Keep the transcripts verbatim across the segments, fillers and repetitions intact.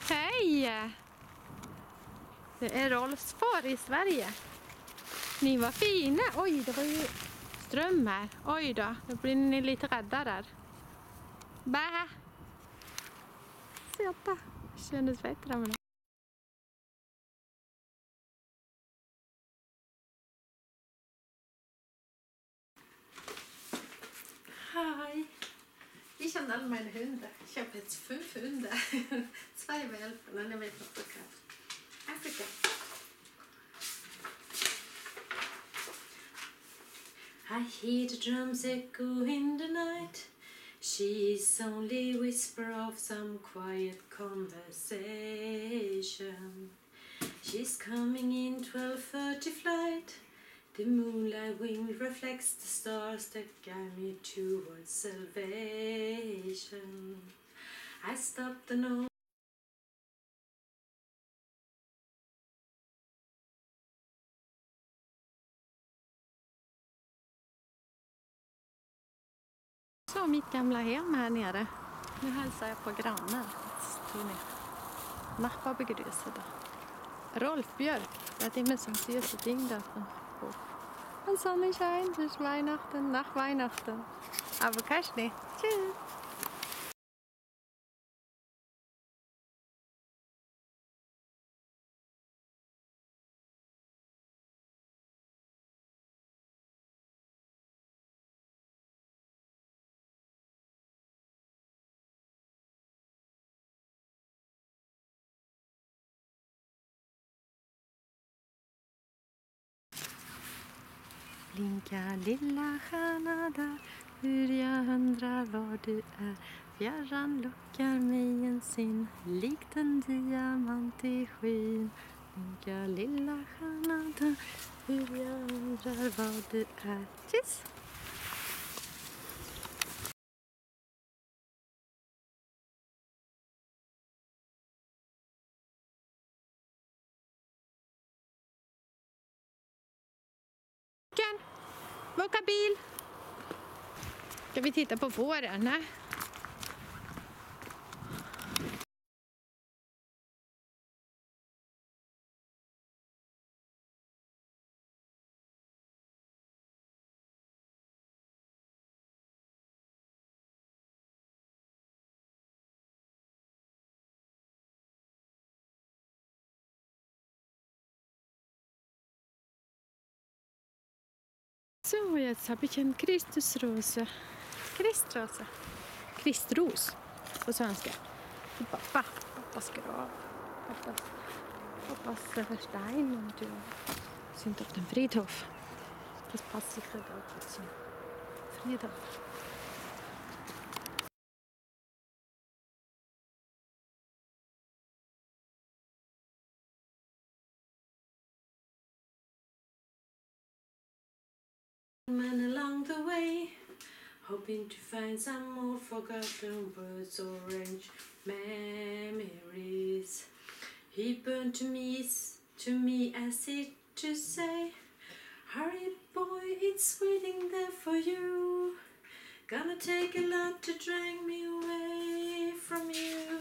Hej! Det är Rolfsfår i Sverige. Ni var fina. Oj, det var ju ström här. Oj då, då blir ni lite rädda där. Bä! Söta. Kändes bättre med det. Hej! Vi kände alla mina hundar. Ich habe jetzt fünf Hunde. Zwei Welpen und eine Afrika. Afrika. I hear the drums echo in the night. She's only whisper of some quiet conversation. She's coming in twelve thirty flight. The moonlight wind reflects the stars that guide me towards salvation. I stopped the noise. Så mitt gamla hem här nere. Nu hälsar jag på grannen. Nachbar begrüße da. Rolf Björk, der hat immer so ein süßes Ding da. Und Sonnenschein, es ist Weihnachten, nach Weihnachten. Aber kein Schnee. Tschüss. Blinka lilla stjärna där, hur jag undrar var du är. Fjärran lockar mig en syn, likt en diamant i skyn. Blinka lilla stjärna där, hur jag undrar var du är. Tjus! Åka bil. Ska vi titta på fåren? Nej. Så, jetzt habe ich en Kristusrose. Kristrose. Kristros på svenska. Till pappa. Pappas grav. Pappas, pappas Stein und ja, sind auf dem Friedhof. Das passt sicher auch zum Friedhof. Man along the way, hoping to find some more forgotten words or orange memories. He burned to me, to me as if to say, hurry boy, it's waiting there for you. Gonna take a lot to drag me away from you.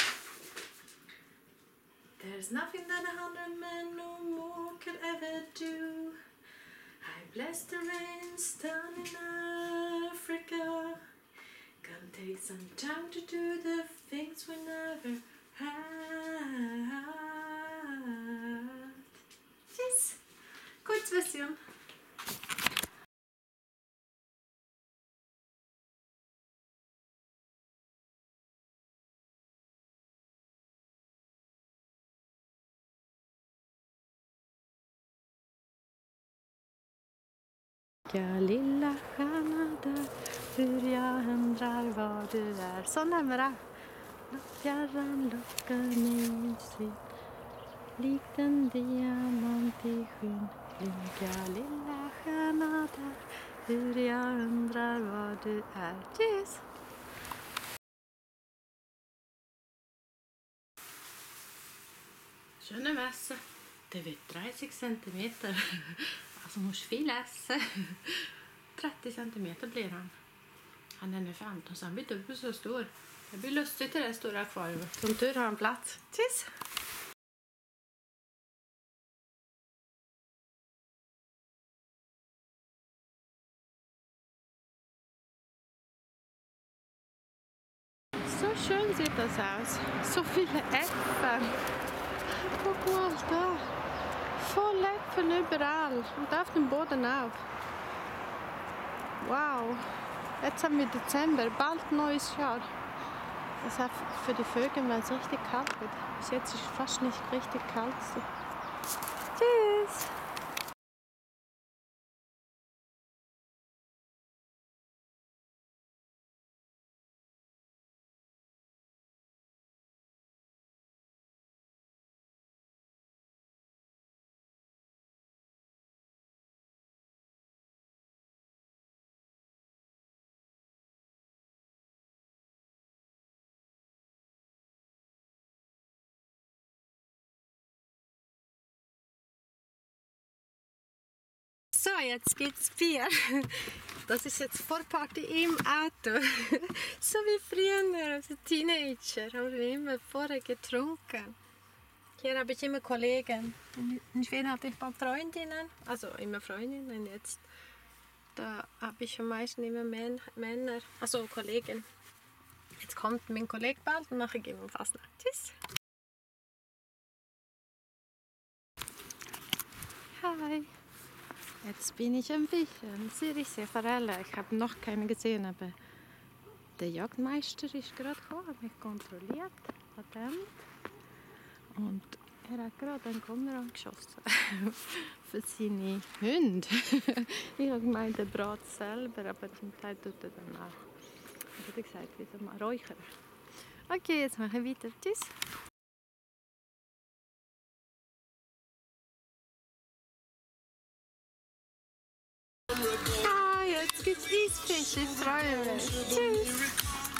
There's nothing that a hundred men no more could ever do. I bless the rains down in Africa. Gonna take some time to do the things we never had. Yes, Kurzversion. Ja, lilla stjärna där, hur jag undrar var du är. Så nära. Fjärran lockar mig syn, likt en diamant i skyn. Blinka lilla stjärna där, hur jag undrar var du är. Tjus! Schöne Messe. Det wird dreißig centimeter. Alltså mors filas. trettio centimeter blir han. Han är nu femton så han blir dubbelt så stor. Det blir lustigt i det stora akvariet. Som tur har en plats. Tjus! So schön sieht das aus. So viele Äpfel. Guck mal da. Voll Äpfel überall. Und auf dem Boden auch. Wow. Jetzt haben wir Dezember, bald neues Jahr. Das heißt für die Vögel, wenn es richtig kalt wird. Bis jetzt ist es fast nicht richtig kalt. So. Tschüss! So, jetzt gibt's Bier. Das ist jetzt Vorparty im Auto. So wie früher, als Teenager, haben wir immer vorher getrunken. Hier habe ich immer Kollegen. In Schweden hatte ich ein paar Freundinnen, also immer Freundinnen jetzt. Da habe ich am meisten immer Männer, also Kollegen. Jetzt kommt mein Kollege bald und nachher gehen wir fast nach. Tschüss! Hi! Jetzt bin ich ein bisschen Zürichsee-Forelle. Ich habe noch keine gesehen, aber der Jagdmeister ist gerade gekommen, hat mich kontrolliert, Patent. Und er hat gerade einen Gummer angeschossen für seine Hunde. Ich habe gemeint, er brät selber, aber zum Teil tut er dann auch. Ich habe gesagt, wie soll man räuchern. Okay, jetzt mache ich weiter. Tschüss! Ah, jetzt gibt's Eisfisch, ich freue mich. Tschüss!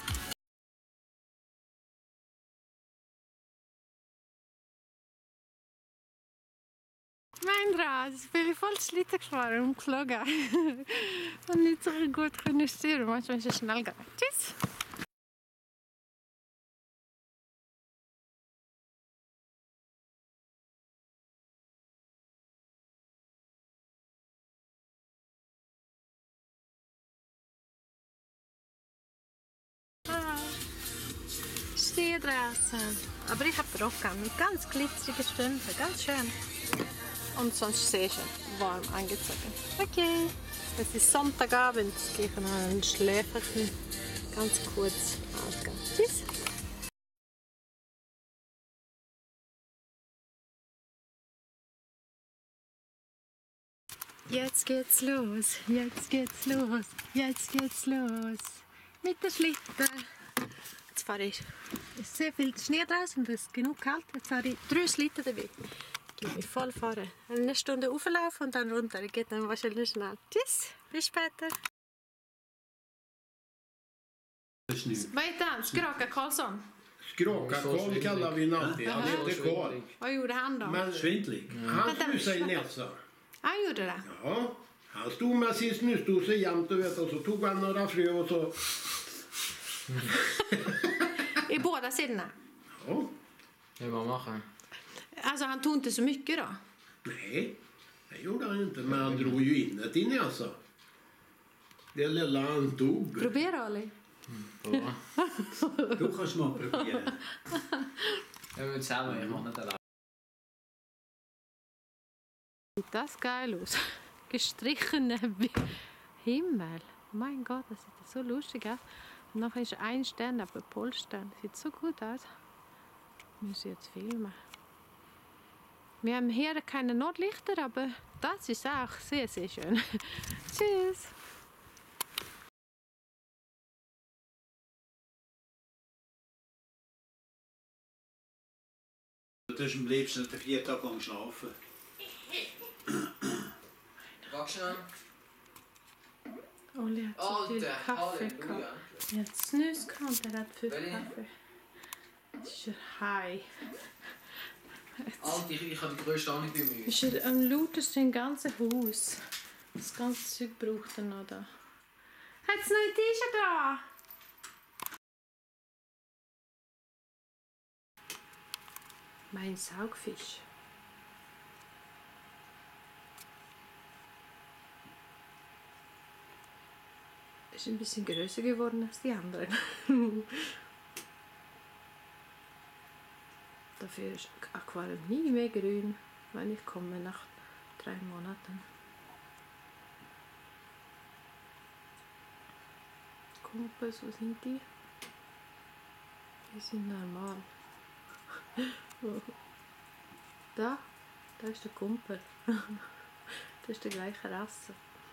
Mein Rad, ich bin voll Schlitten gefahren und geflogen. Und nicht so gut können steuern, manchmal ist es schnell gegangen. Tschüss! Ich stehe draußen, aber ich habe Rocken mit ganz glitzerigen Strümpfen, ganz schön. Und sonst sehr schön warm angezogen. Okay, es ist Sonntagabend, jetzt gehe ich noch ein Schläferchen ganz kurz ausgehen. Tschüss! Jetzt geht's los, jetzt geht's los, jetzt geht's los. Mit der Schlitten. Jetzt fahre ich. Es ist sehr viel Schnee draußen und es ist genug kalt. Jetzt habe ich drei Schlitten dabei. Ich gehe mich voll fahren. Eine Stunde rauflaufen und dann runter. Das geht dann wahrscheinlich schnell. Tschüss, bis später. Vad heter han? Skraka Karlsson? Skraka-Karl kallar vi honom alltid. Han heter Karl. Vad gjorde han då? Men Svintlig. han snusade i näsan. Han gjorde det? Ja, han stod med sin snusdosa jämt och, vet, och så tog han några frö och så... I båda sidorna? Ja. Det var machen. Alltså han tog inte så mycket då? Nej, det gjorde han inte. Men han drog ju in det i näsan. Det lilla han tog. Probera Ali. Bra. Du kan smaka på det. Jag vill säga vad jag har inte där. Sieht das geil aus. Gestrichene Himmel. Mein Gott, das sieht so lustig aus. Und nachher ist ein Stern, aber Polstern. Sieht so gut aus. Ich muss jetzt filmen. Wir haben hier keine Nordlichter, aber das ist auch sehr, sehr schön. Tschüss! Tussen bleef ze de vier tak lang slapen. Vuxen. Olli hat so viel Kaffee gehabt. Jetzt Snuskamp, er hat viel Kaffee. Das ist er high. Alter, ich habe die größte Ahnung bei mir. Ist er am lautesten im ganzen Haus. Das ganze Zeug braucht er noch da. Hat es noch ein T-Shirt da? Mein Saugfisch. Ist ein bisschen größer geworden als die anderen. Dafür ist Aquarium nie mehr grün, wenn ich komme nach drei Monaten. Kumpels, wo sind die? Die sind normal. Da, da ist der Kumpel. Das ist der gleiche Rasse.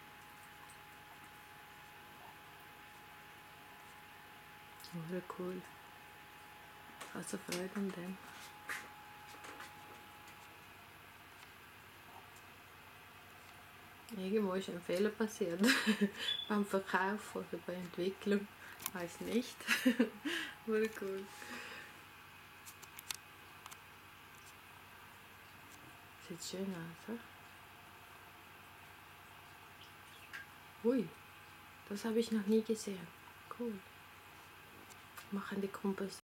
Oh, cool. Also Freude an dem. Irgendwo ist ein Fehler passiert. Beim Verkauf oder bei Entwicklung. Weiß nicht. Wurde cool. Sieht schön aus, oder? Ui, das habe ich noch nie gesehen. Cool. Machen die Kumpels